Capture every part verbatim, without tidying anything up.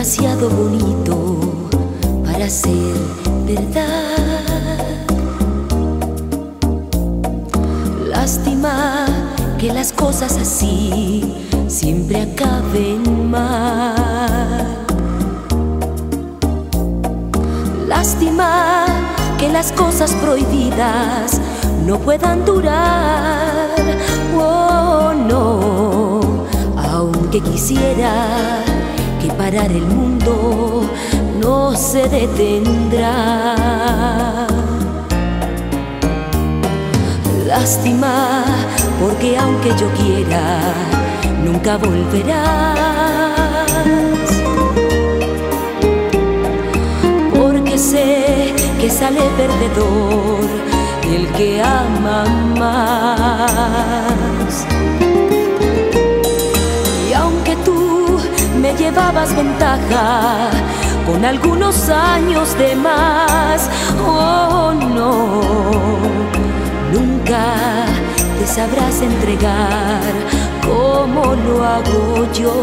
demasiado bonito para ser verdad. Lástima que las cosas así siempre acaben mal. Lástima que las cosas prohibidas no puedan durar. Oh, no, aunque quisiera que parar el mundo no se detendrá. Lástima porque aunque yo quiera nunca volverás, porque sé que sale perdedor el que ama más. Y aunque tú me llevabas ventaja con algunos años de más, oh no, nunca te sabrás entregar como lo hago yo.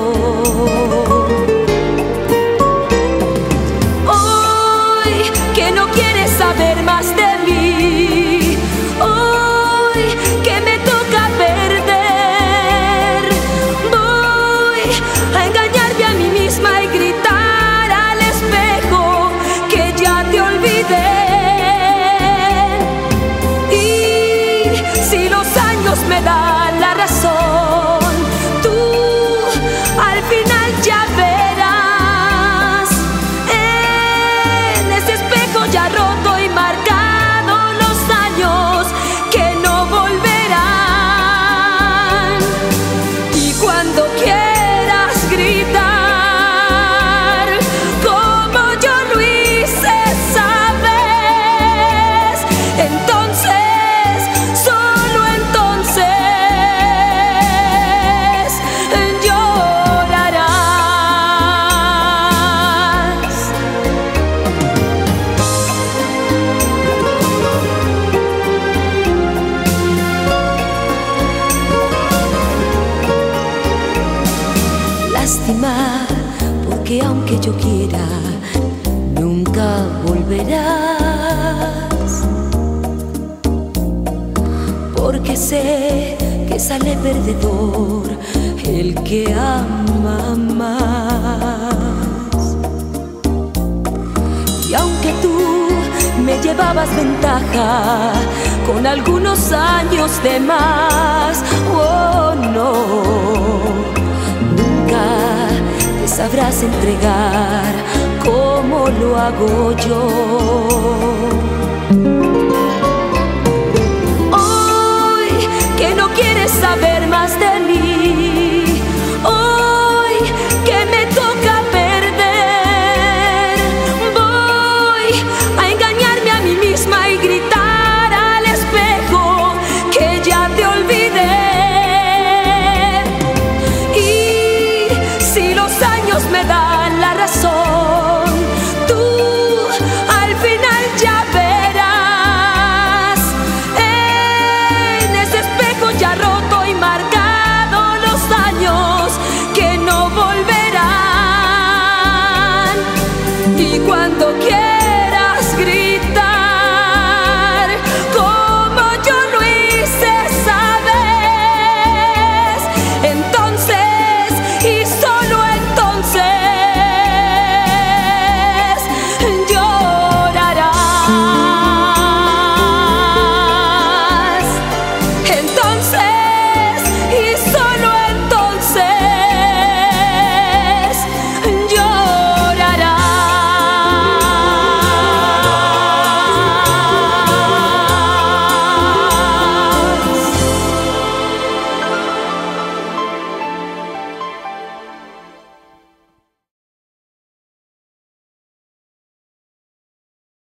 Hoy que no quieres saber más de mí, hoy que me toca perder, voy a engañarme a mí misma y gritar al espejo que ya te olvidé. Si los años me dan la razón, tú al final ya verás en ese espejo ya roto y marcado los años que no volverán. Y cuando quieras gritar como yo lo hice, sabes, entonces lástima, porque aunque yo quiera, nunca volverás. Porque sé que sale perdedor el que ama más. Y aunque tú me llevabas ventaja con algunos años de más, oh no, te sabrás entregar como lo hago yo. Hoy que no quieres saber